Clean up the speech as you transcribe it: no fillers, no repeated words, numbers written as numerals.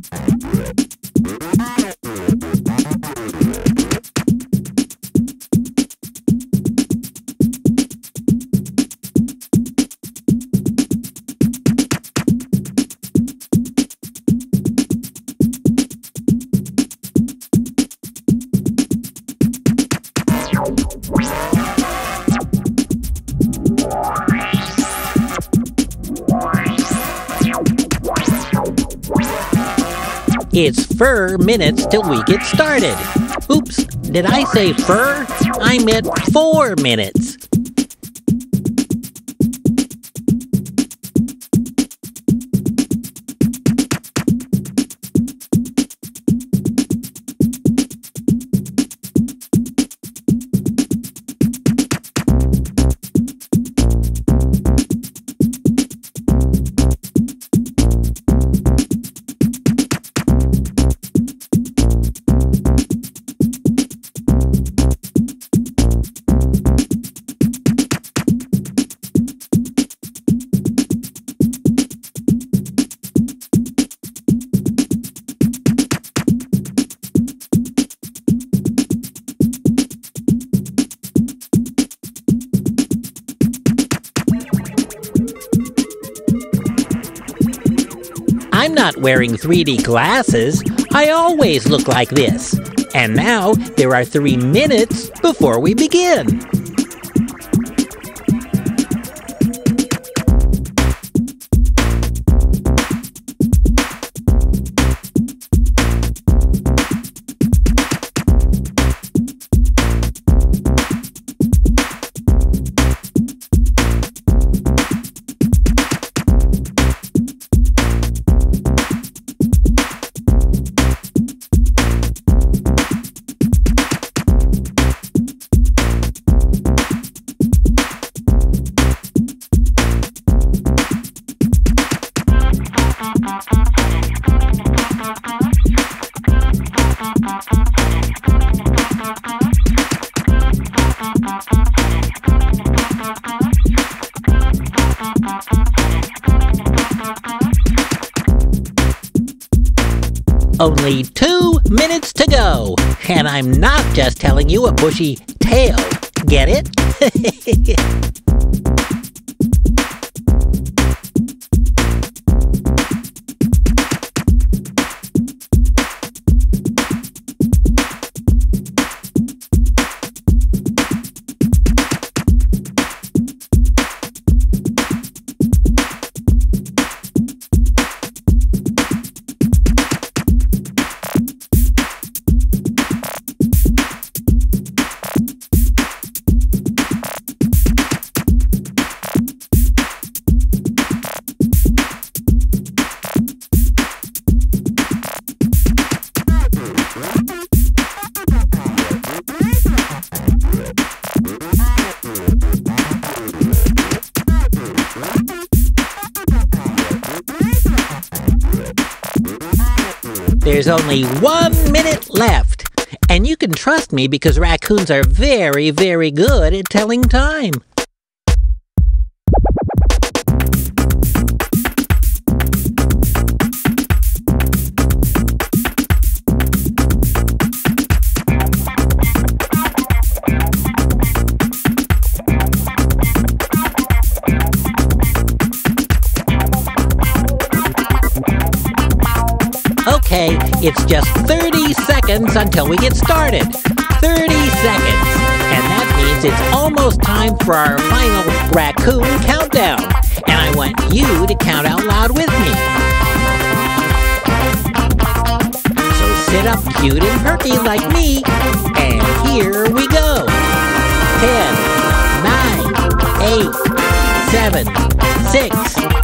It's fur minutes till we get started. Oops, did I say fur? I meant 4 minutes. I'm not wearing 3D glasses. I always look like this. And now there are 3 minutes before we begin. Only 2 minutes to go, and I'm not just telling you a bushy tale. Get it? There's only 1 minute left, and you can trust me because raccoons are very, very good at telling time. Okay, it's just 30 seconds until we get started. 30 seconds. And that means it's almost time for our final raccoon countdown. And I want you to count out loud with me. So sit up cute and perky like me. And here we go. 10, 9, 8, 7, 6,